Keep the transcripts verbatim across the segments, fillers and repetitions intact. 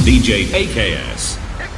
D J A K S.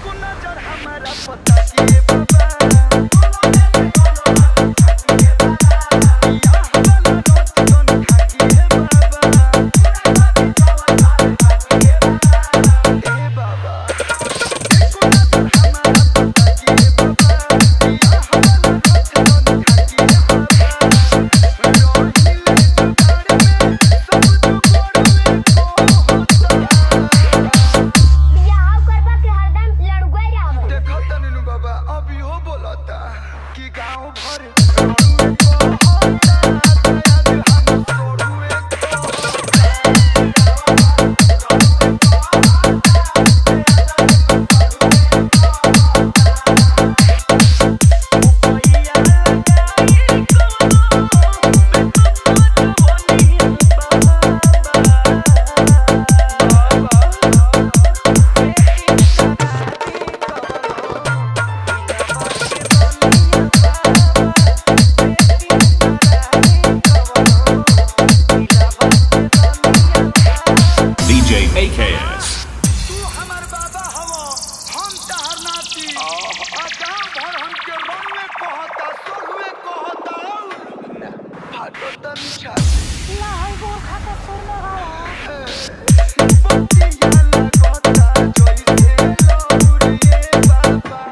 A K S. तू हमार बाबा हवो, हम तहर नाती। आ गांव भर हमके रंग में कहता, सोग में कहता और ना फाटो तन छाती। ला हाय वो खाता सुर लगाया। बत्तियां लगता जइसे लौरिए बाबा।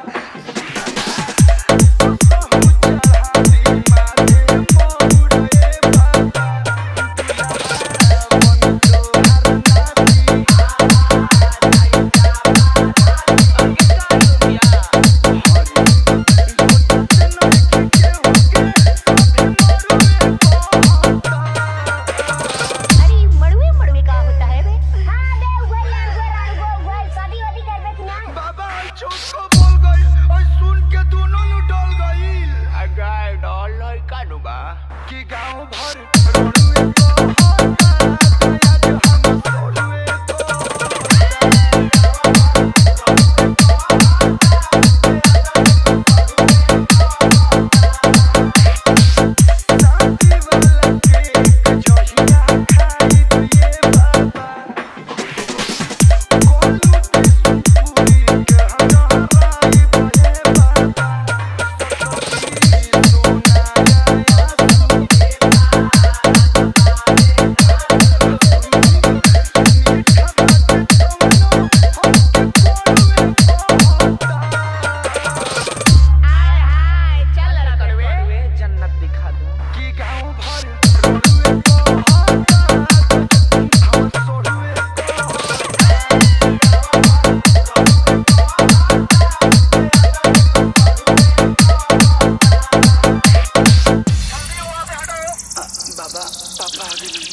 सहु चढ़ाती माथे मोड़े बाबा। कि गांव भर रोडवे को आज हम रोडवे शादी वाला केक जोहिया खाई दिए बाबा गोलू पूरी के हराई बड़े बाबा बाबा पापा आ गए।